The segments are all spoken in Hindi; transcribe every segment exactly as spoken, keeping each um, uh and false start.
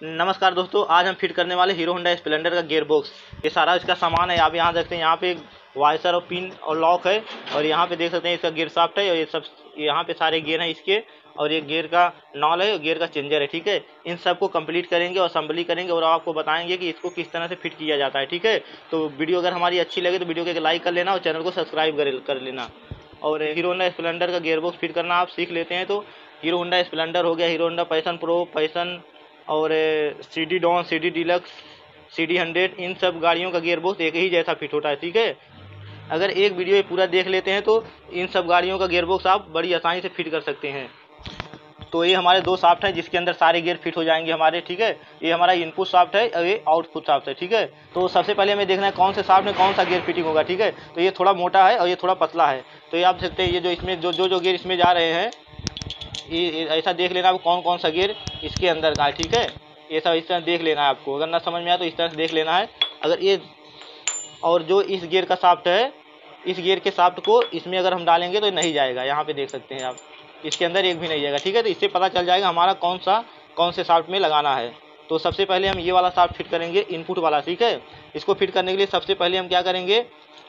नमस्कार दोस्तों, आज हम फिट करने वाले हीरो होंडा स्प्लेंडर का गियर बॉक्स। ये सारा इसका सामान है। आप यहाँ देखते हैं, यहाँ पे एक वाइसर और पिन और लॉक है, और यहाँ पे देख सकते हैं इसका गियर शाफ्ट है, और ये सब यहाँ पे सारे गियर हैं इसके, और ये गियर का नॉल है और गियर का चेंजर है। ठीक है, इन सबको कंप्लीट करेंगे और असेंबली करेंगे और आपको बताएंगे कि इसको किस तरह से फिट किया जाता है। ठीक है, तो वीडियो अगर हमारी अच्छी लगे तो वीडियो को लाइक कर लेना और चैनल को सब्सक्राइब कर कर लेना। और हीरो होंडा स्प्लेंडर का गियर बॉक्स फिट करना आप सीख लेते हैं तो हीरो होंडा स्प्लेंडर हो गया, Hero Honda Passion Pro, Passion और C D Dawn, C D Deluxe, C D hundred, इन सब गाड़ियों का गियर बॉक्स एक ही जैसा फिट होता है। ठीक है, अगर एक वीडियो पूरा देख लेते हैं तो इन सब गाड़ियों का गियर बॉक्स आप बड़ी आसानी से फिट कर सकते हैं। तो ये हमारे दो शाफ्ट हैं जिसके अंदर सारे गियर फिट हो जाएंगे हमारे। ठीक है, ये हमारा इनपुट शाफ्ट है और ये आउटपुट शाफ्ट है। ठीक है, तो सबसे पहले हमें देखना है कौन से शाफ्ट में कौन सा गियर फिटिंग होगा। ठीक है, तो ये थोड़ा मोटा है और ये थोड़ा पतला है। तो ये आप देख सकते हैं, ये जो इसमें जो जो जो गियर इसमें जा रहे हैं, ये ऐसा देख लेना आपको कौन कौन सा गियर इसके अंदर का है। ठीक है, ये सब इस तरह देख लेना है आपको। अगर ना समझ में आए तो इस तरह से देख लेना है। अगर ये और जो इस गियर का शाफ्ट है, इस गियर के शाफ्ट को इसमें अगर हम डालेंगे तो नहीं जाएगा। यहाँ पे देख सकते हैं आप, इसके अंदर एक भी नहीं जाएगा। ठीक है, तो इससे पता चल जाएगा हमारा कौन सा कौन से शाफ्ट में लगाना है। तो सबसे पहले हम ये वाला शाफ्ट फिट करेंगे, इनपुट वाला। ठीक है, इसको फिट करने के लिए सबसे पहले हम क्या करेंगे,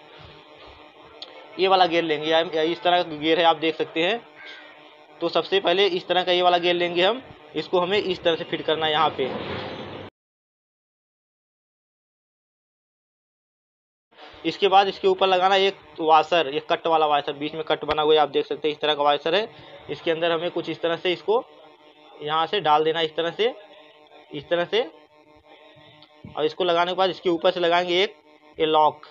ये वाला गियर लेंगे। इस तरह का गियर है, आप देख सकते हैं। तो सबसे पहले इस तरह का ये वाला गियर लेंगे हम, इसको हमें इस तरह से फिट करना है यहाँ पे। इसके बाद इसके ऊपर लगाना एक वाशर, ये कट वाला वाशर, बीच में कट बना हुआ है, आप देख सकते हैं इस तरह का वाशर है। इसके अंदर हमें कुछ इस तरह से इसको यहाँ से डाल देना, इस तरह से इस तरह से और इसको लगाने के बाद इसके ऊपर से लगाएंगे एक ये लॉक,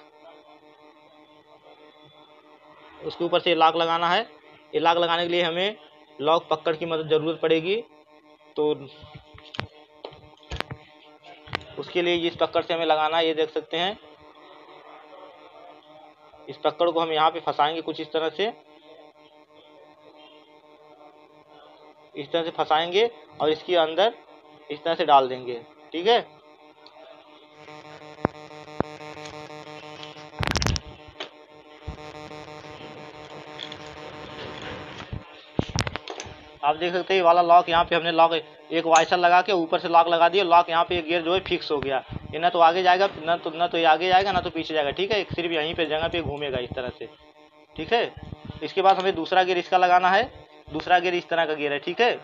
उसके ऊपर से लॉक लगाना है। ये लॉक लगाने के लिए हमें लॉक पकड़ की मदद ज़रूरत पड़ेगी, तो उसके लिए इस पकड़ से हमें लगाना है। ये देख सकते हैं, इस पकड़ को हम यहाँ पे फंसाएंगे कुछ इस तरह से, इस तरह से फंसाएंगे और इसके अंदर इस तरह से डाल देंगे। ठीक है, आप देख सकते हैं ये वाला लॉक, यहाँ पे हमने लॉक एक वाइसर लगा के ऊपर से लॉक लगा दिया। लॉक यहाँ पे गियर जो है फिक्स हो गया। ये ना तो आगे जाएगा, ना तो ना तो ये आगे जाएगा, ना तो पीछे जाएगा। ठीक है, सिर्फ यहीं पे जगह पे घूमेगा इस तरह से। ठीक है, इसके बाद हमें दूसरा गियर इसका लगाना है। दूसरा गियर इस तरह का गियर है। ठीक है,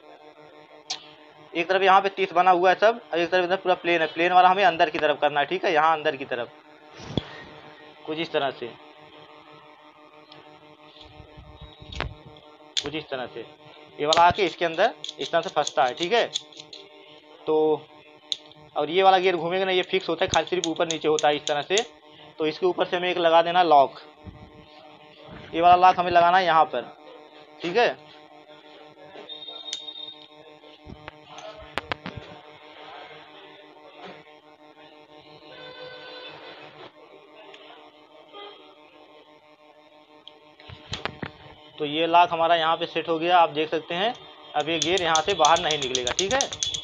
एक तरफ यहाँ पे तीस बना हुआ है सब, और एक तरफ इधर पूरा प्लेन है। प्लेन वाला हमें अंदर की तरफ करना है। ठीक है, यहाँ अंदर की तरफ कुछ इस तरह से, कुछ इस तरह से ये वाला आके इसके अंदर इस तरह से फंसता है। ठीक है, तो और ये वाला गियर घूमेगा ना, ये फिक्स होता है, खाली सिर्फ ऊपर नीचे होता है इस तरह से। तो इसके ऊपर से हमें एक लगा देना लॉक, ये वाला लॉक हमें लगाना है यहाँ पर। ठीक है, तो ये लॉक हमारा यहाँ पे सेट हो गया, आप देख सकते हैं। अब ये गियर यहाँ से बाहर नहीं निकलेगा। ठीक है,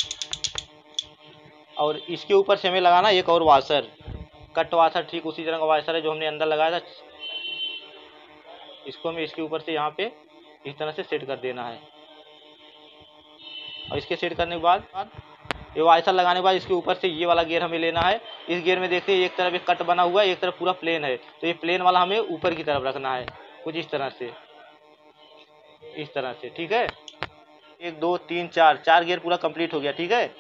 और इसके ऊपर से हमें लगाना एक और वाशर, कट वाशर, ठीक उसी तरह का वाशर है जो हमने अंदर लगाया था। इसको हमें इसके ऊपर से यहाँ पे इस तरह से सेट कर देना है, और इसके सेट करने के बाद ये वाशर लगाने के बाद इसके ऊपर से ये वाला गियर हमें लेना है। इस गियर में देखते हैं एक तरफ एक कट बना हुआ है, एक तरफ पूरा प्लेन है। तो ये प्लेन वाला हमें ऊपर की तरफ रखना है, कुछ इस तरह से, इस तरह से। ठीक है, एक दो तीन चार चार गियर पूरा कंप्लीट हो गया। ठीक है,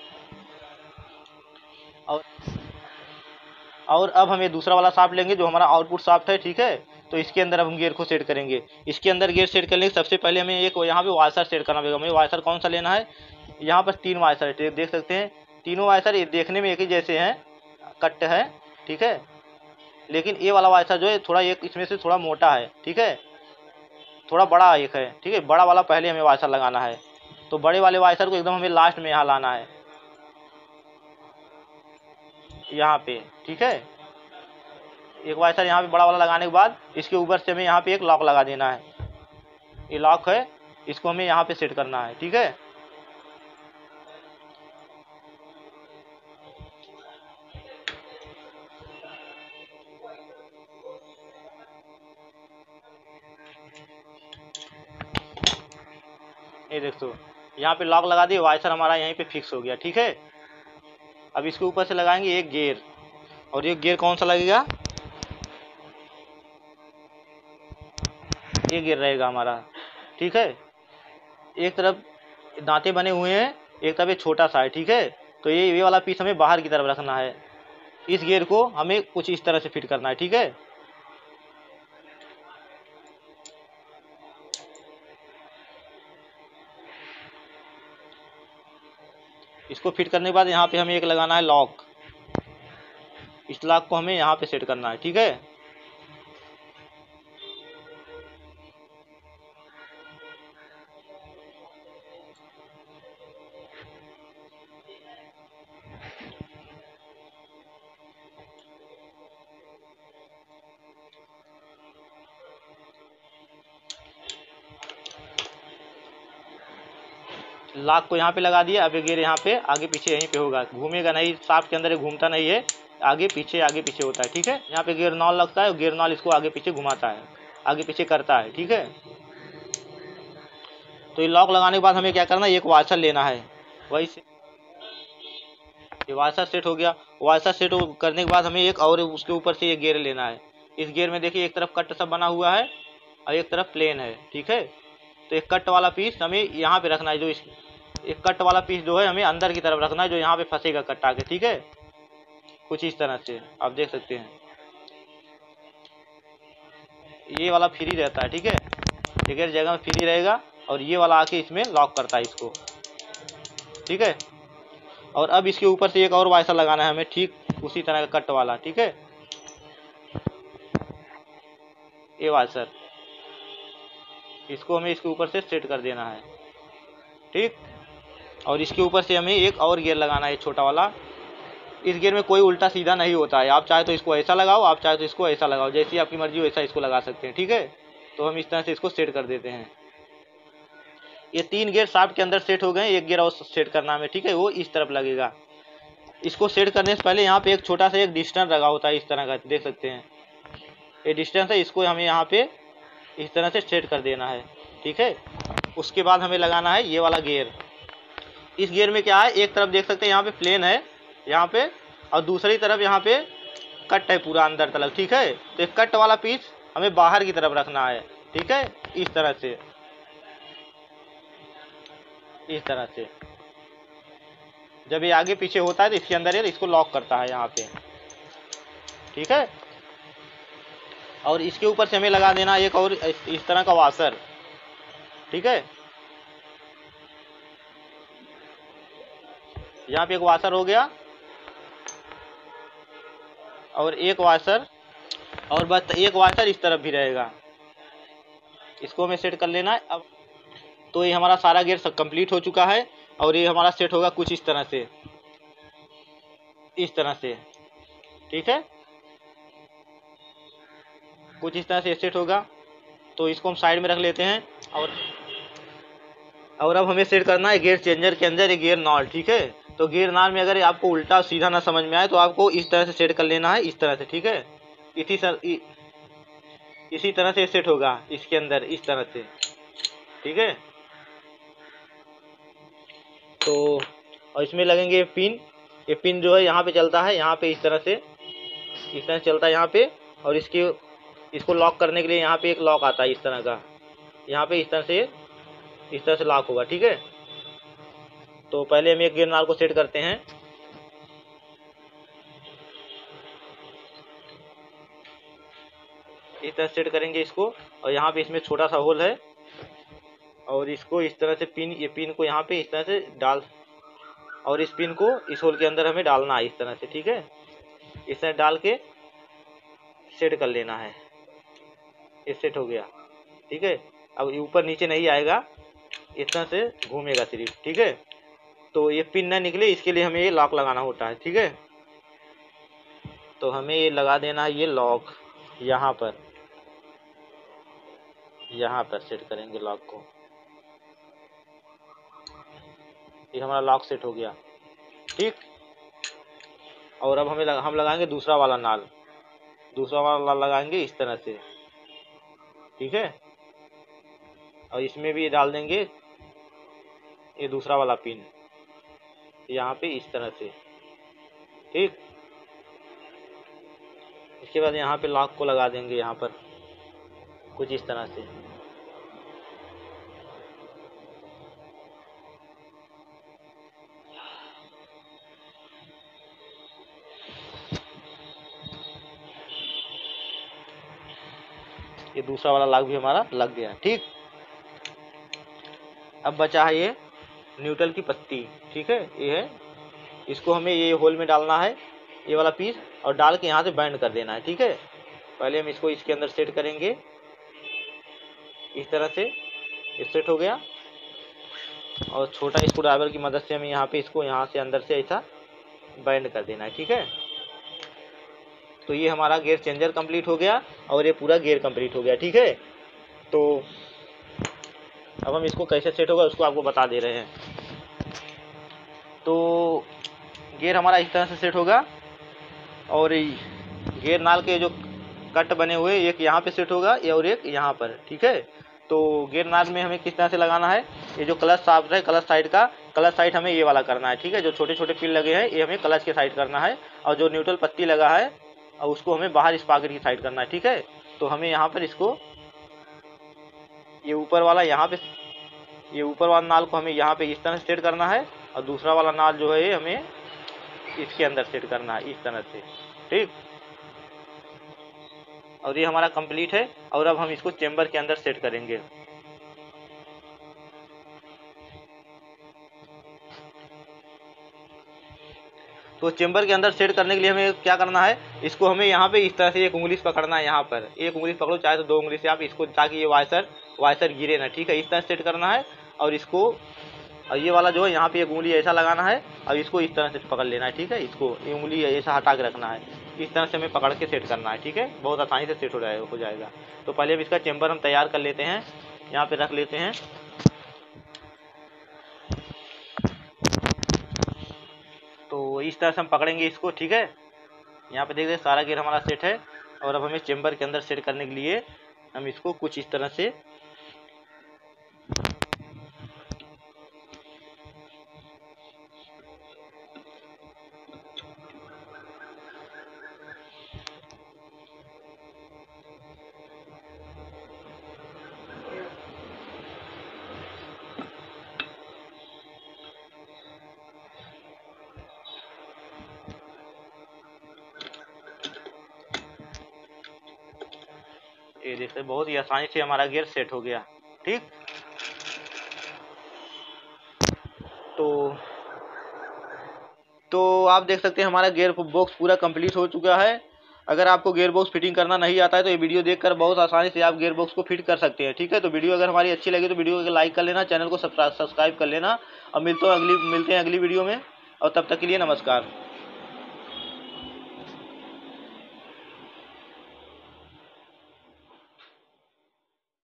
और और अब हमें दूसरा वाला शाफ्ट लेंगे जो हमारा आउटपुट शाफ्ट है। ठीक है, तो इसके अंदर अब हम गियर को सेट करेंगे। इसके अंदर गियर सेट करने के सबसे पहले हमें एक यहाँ पे वाशर सेट करना पड़ेगा। हमें वाशर कौन सा लेना है, यहाँ पर तीन वाशर है, देख सकते हैं। तीनों वाशर ये देखने में एक ही जैसे हैं, कट है। ठीक है, लेकिन ये वाला वाशर जो है थोड़ा एक इसमें से थोड़ा मोटा है। ठीक है, थोड़ा बड़ा एक है। ठीक है, बड़ा वाला पहले हमें वाशर लगाना है। तो बड़े वाले वाशर को एकदम हमें लास्ट में यहाँ लाना है, यहाँ पे। ठीक है, एक वाशर यहाँ पे बड़ा वाला लगाने के बाद इसके ऊपर से हमें यहाँ पे एक लॉक लगा देना है। ये लॉक है, इसको हमें यहाँ पे सेट करना है। ठीक है, ये देखो यहाँ पे लॉक लगा दिए, वाशर हमारा यहीं पे फिक्स हो गया। ठीक है, अब इसके ऊपर से लगाएंगे एक गियर, और ये गियर कौन सा लगेगा, ये गियर रहेगा हमारा। ठीक है, एक तरफ दांते बने हुए हैं, एक तरफ ये छोटा सा है। ठीक है, तो ये ये वाला पीस हमें बाहर की तरफ रखना है। इस गियर को हमें कुछ इस तरह से फिट करना है। ठीक है, इसको फिट करने के बाद यहाँ पे हमें एक लगाना है लॉक। इस लॉक को हमें यहाँ पे सेट करना है। ठीक है, लॉक को यहाँ पे लगा दिया। अब ये गियर यहाँ पे आगे पीछे यहीं पे होगा, घूमेगा नहीं, शाफ्ट के अंदर ये घूमता नहीं है, आगे पीछे आगे पीछे होता है। ठीक है, यहाँ पे गियर नॉल लगता है और गियर नॉल इसको आगे पीछे घुमाता है, आगे पीछे करता है। ठीक है, तो ये लॉक लगाने के बाद हमें क्या करना है, एक वाशर लेना है। वही से ये वाशर सेट हो गया। वाशर सेट करने के बाद हमें एक और उसके ऊपर से ये गियर लेना है। इस गियर में देखिए एक तरफ कट सब बना हुआ है और एक तरफ प्लेन है। ठीक है, तो एक कट वाला पीस हमें यहाँ पे रखना है, जो इस एक कट वाला पीस जो है हमें अंदर की तरफ रखना है, जो यहाँ पे फंसेगा कट आके। ठीक है, कुछ इस तरह से आप देख सकते हैं, ये वाला फ्री रहता है। ठीक है, एक जगह में फ्री रहेगा और ये वाला आके इसमें लॉक करता है इसको। ठीक है, और अब इसके ऊपर से एक और वाइसर लगाना है हमें, ठीक उसी तरह का कट वाला। ठीक है, ये वाइसर, इसको हमें इसके ऊपर से सेट कर देना है। ठीक, और इसके ऊपर से हमें एक और गियर लगाना है, छोटा वाला। इस गियर में कोई उल्टा सीधा नहीं होता है, आप चाहे तो इसको ऐसा लगाओ, आप चाहे तो इसको ऐसा लगाओ, जैसी आपकी मर्जी वैसा इसको लगा सकते हैं। ठीक है, तो हम इस तरह से इसको सेट कर देते हैं। ये तीन गियर शाफ्ट के अंदर सेट हो गए, एक गियर और सेट करना हमें। ठीक है, वो इस तरफ लगेगा। इसको सेट करने से पहले यहाँ पे एक छोटा सा एक डिस्टेंस लगा होता है, इस तरह का देख सकते हैं, ये डिस्टेंस है, इसको हमें यहाँ पे इस तरह से सेट कर देना है। ठीक है, उसके बाद हमें लगाना है ये वाला गियर। इस गियर में क्या है, एक तरफ देख सकते हैं यहाँ पे प्लेन है यहाँ पे, और दूसरी तरफ यहाँ पे कट है पूरा अंदर तलक। ठीक है, तो एक कट वाला पीस हमें बाहर की तरफ रखना है। ठीक है, इस तरह से, इस तरह से जब ये आगे पीछे होता है तो इसके अंदर ये इसको लॉक करता है यहाँ पे। ठीक है, और इसके ऊपर से हमें लगा देना एक और इस तरह का वाशर। ठीक है, यहाँ पे एक वाशर हो गया और एक वाशर, और बस एक वाशर इस तरफ भी रहेगा, इसको हमें सेट कर लेना है। अब तो ये हमारा सारा गियर सब कंप्लीट हो चुका है, और ये हमारा सेट होगा कुछ इस तरह से, इस तरह से। ठीक है, कुछ इस तरह से सेट होगा। तो इसको हम साइड में रख लेते हैं, और और अब हमें सेट करना है गियर चेंजर के अंदर ये गियर नॉल। ठीक है, तो गियर नॉल में अगर आपको उल्टा सीधा ना समझ में आए तो आपको इस तरह से सेट कर लेना है, इस तरह से। ठीक है, इसी सर इ, इसी तरह से सेट होगा इसके अंदर, इस तरह से। ठीक है, तो और इसमें लगेंगे पिन। ये पिन जो है यहाँ पे चलता है, यहाँ पे इस तरह से, इस तरह से चलता है यहाँ पे, और इसके इसको लॉक करने के लिए यहाँ पे एक लॉक आता है इस तरह का, यहाँ पे इस तरह से, इस तरह से लॉक होगा। ठीक है, तो पहले हम एक गियर नॉल को सेट करते हैं। इस तरह सेट करेंगे इसको, और यहाँ पे इसमें छोटा सा होल है, और इसको इस तरह से पिन, ये पिन को यहाँ पे इस तरह से डाल, और इस पिन को इस होल के अंदर हमें डालना है इस तरह से। ठीक है, इस तरह डाल के सेट कर लेना है, ये सेट हो गया। ठीक है, अब ऊपर नीचे नहीं आएगा, इस तरह से घूमेगा सिर्फ। ठीक है, तो ये पिन ना निकले इसके लिए हमें ये लॉक लगाना होता है। ठीक है, तो हमें ये लगा देना है ये लॉक, यहाँ पर, यहाँ पर सेट करेंगे लॉक को। ये हमारा लॉक सेट हो गया। ठीक, और अब हमें लगा, हम लगाएंगे दूसरा वाला नाल, दूसरा वाला नाल लगाएंगे इस तरह से। ठीक है, और इसमें भी डाल देंगे ये दूसरा वाला पिन यहाँ पे इस तरह से। ठीक। इसके बाद यहाँ पे लॉक को लगा देंगे, यहाँ पर कुछ इस तरह से। ये दूसरा वाला लॉक भी हमारा लग गया, ठीक। अब बचा है ये न्यूट्रल की पत्ती, ठीक है, ये है। इसको हमें ये होल में डालना है, ये वाला पीस, और डाल के यहाँ से बैंड कर देना है, ठीक है। पहले हम इसको इसके अंदर सेट करेंगे इस तरह से, ये सेट हो गया। और छोटा स्क्रू ड्राइवर की मदद से हमें यहाँ पे इसको यहाँ से अंदर से ऐसा बैंड कर देना है, ठीक है। तो ये हमारा गियर चेंजर कंप्लीट हो गया और ये पूरा गियर कंप्लीट हो गया, ठीक है। तो अब हम इसको कैसे सेट होगा उसको आपको बता दे रहे हैं। तो गियर हमारा इस तरह से सेट होगा, और गियर नाल के जो कट बने हुए एक यहाँ पे सेट होगा और एक यहाँ पर, ठीक है। तो गियर नाल में हमें किस तरह से लगाना है, ये जो क्लच शाफ्ट है क्लच साइड का, क्लच साइड हमें ये वाला करना है, ठीक है। जो छोटे छोटे पिन लगे हैं ये हमें क्लच के साइड करना है, और जो न्यूट्रल पत्ती लगा है और उसको हमें बाहर स्पाकेट की साइड करना है, ठीक है। तो हमें यहाँ पर इसको ये ऊपर वाला यहाँ पे ये ऊपर वाला नाल को हमें यहाँ पे इस तरह से सेट करना है, और दूसरा वाला नाल जो है ये हमें इसके अंदर सेट करना है इस तरह से, ठीक। और ये हमारा कंप्लीट है। और अब हम इसको चेंबर के अंदर सेट करेंगे। तो चेंबर के अंदर सेट करने के लिए हमें क्या करना है, इसको हमें यहाँ पे इस तरह से एक उंगली से पकड़ना है, यहाँ पर एक उंगली से पकड़ो, चाहे तो दो उंगली से आप इसको, ताकि ये वाइसर वाइसर गिरे ना, ठीक है। इस तरह सेट करना है, और इसको, और ये वाला जो है यहाँ पे एक उंगली ऐसा लगाना है, और इसको इस तरह से पकड़ लेना है, ठीक है। इसको ये उंगली ऐसा हटा के रखना है, इस तरह से हमें पकड़ के सेट करना है, ठीक है। बहुत आसानी से सेट हो जाएगा हो जाएगा तो पहले अब इसका चेंबर हम तैयार कर लेते हैं, यहाँ पे रख लेते हैं। तो इस तरह से हम पकड़ेंगे इसको, ठीक है। यहाँ पे देख रहे सारा गियर हमारा सेट है। और अब हमें चेंबर के अंदर सेट करने के लिए हम इसको कुछ इस तरह से ये देखते बहुत ही आसानी से हमारा गियर सेट हो गया, ठीक। तो तो आप देख सकते हैं हमारा गियर बॉक्स पूरा कंप्लीट हो चुका है। अगर आपको गियर बॉक्स फिटिंग करना नहीं आता है तो ये वीडियो देखकर बहुत आसानी से आप गियर बॉक्स को फिट कर सकते हैं, ठीक है। तो वीडियो अगर हमारी अच्छी लगी तो वीडियो को लाइक कर लेना, चैनल को सब्सक्राइब कर लेना, और मिलते हैं अगली मिलते हैं अगली वीडियो में, और तब तक के लिए नमस्कार।